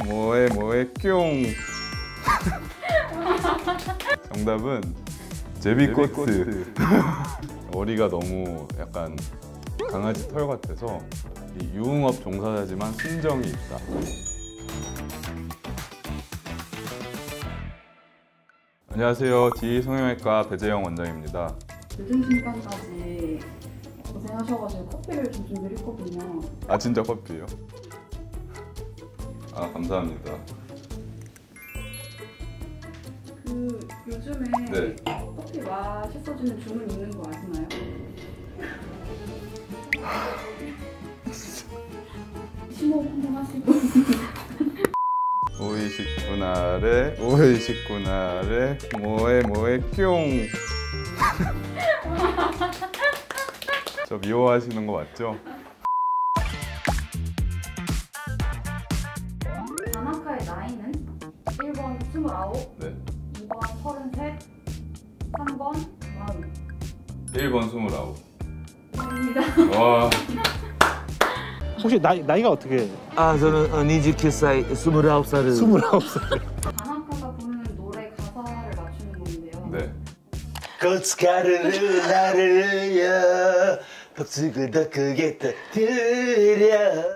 뭐해 뿅. 정답은 제비꼬트. 머리가 너무 약간 강아지 털 같아서 이 유흥업 종사자지만 순정이 있다. 안녕하세요. D 성형외과 배재영 원장입니다. 늦은 시간까지 고생하셔가지고 커피를 좀 드렸거든요. 아, 진짜 커피요? 아, 감사합니다. 그 요즘에 네. 커피 맛있어지는 주문 있는 거 아시나요? 심호흡 한번 하시고. 오이식구나래 뭐해 뿅. 저 미워하시는 거 맞죠? 다나카의 나이는 1번 29, 네. 2번 33, 3번 40. 1번 29. 아닙니다. 와. 혹시 나이가 어떻게 해요? 아, 저는 29살, 29살을 29살. 다나카가 부르는 노래 가사를 맞추는 건데요. 네. 고춧가루를 나르려 폭죽을 더 크게 터뜨려.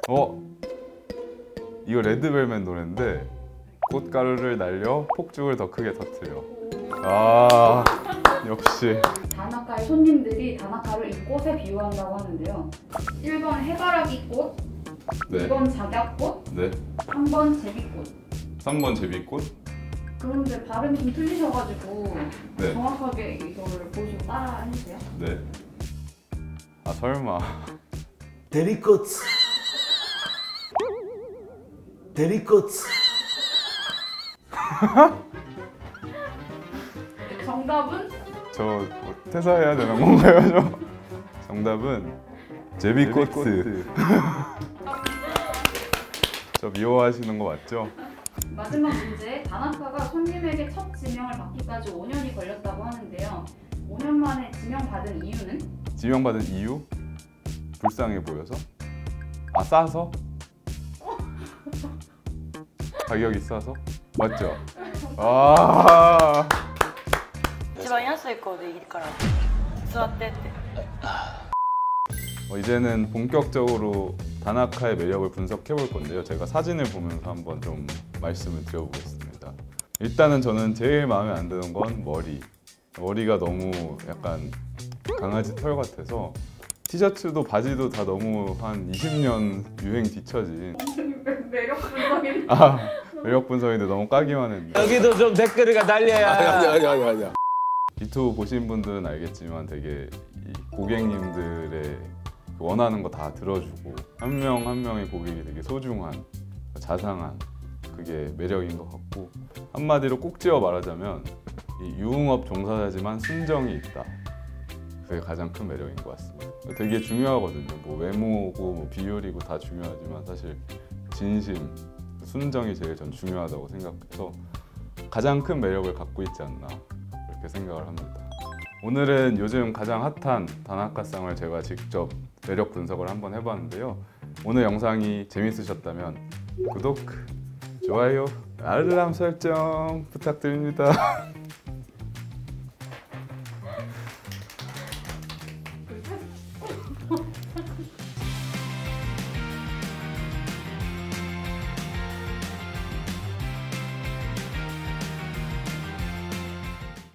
이거 레드벨벳 노래인데 꽃가루를 날려 폭죽을 더 크게 터뜨려. 아, 역시. 다나카의 손님들이 다나카를 이 꽃에 비유한다고 하는데요. 1번 해바라기 꽃, 네. 2번 작약꽃, 네. 3번 제비꽃. 3번 제비꽃. 그런데 발음이 좀 틀리셔가지고 네. 정확하게 이거를 보시고 따라 해주세요. 네. 아, 설마. 대리꽃 대리꽃. 정답은 저 퇴사해야 되는 건가요, 저? 정답은 제비꼬트. 저 미워하시는 거 맞죠? 마지막 문제. 다나카가 손님에게 첫 지명을 받기까지 5년이 걸렸다고 하는데요. 5년 만에 지명받은 이유는? 지명받은 이유? 불쌍해 보여서? 아, 싸서? 가격이 싸서? 맞죠? 아. 一番安い子でいいから座ってって 이제는 본격적으로 다나카의 매력을 분석해 볼 건데요. 제가 사진을 보면서 한번 좀 말씀을 드려보겠습니다. 일단은 저는 제일 마음에 안 드는 건 머리가 너무 약간 강아지 털 같아서 티셔츠도 바지도 다 너무 한 20년 유행 뒤처진. 매력 분석이. 아, 매력 분석인데 너무 까기만 했네. 여기도 좀 댓글을 달려야. 아니야. 유튜브 보신 분들은 알겠지만 되게 이 고객님들의 원하는 거 다 들어주고 한 명 한 명의 고객이 되게 소중한, 자상한, 그게 매력인 것 같고, 한마디로 꼭 지어 말하자면 이 유흥업 종사자지만 순정이 있다. 그게 가장 큰 매력인 것 같습니다. 되게 중요하거든요. 뭐 외모고 뭐 비율이고 다 중요하지만 사실 진심, 순정이 제일 전 중요하다고 생각해서 가장 큰 매력을 갖고 있지 않나 그렇게 생각을 합니다. 오늘은 요즘 가장 핫한 다나카상을 제가 직접 매력 분석을 한번 해봤는데요. 오늘 영상이 재밌으셨다면 구독, 좋아요, 알람 설정 부탁드립니다.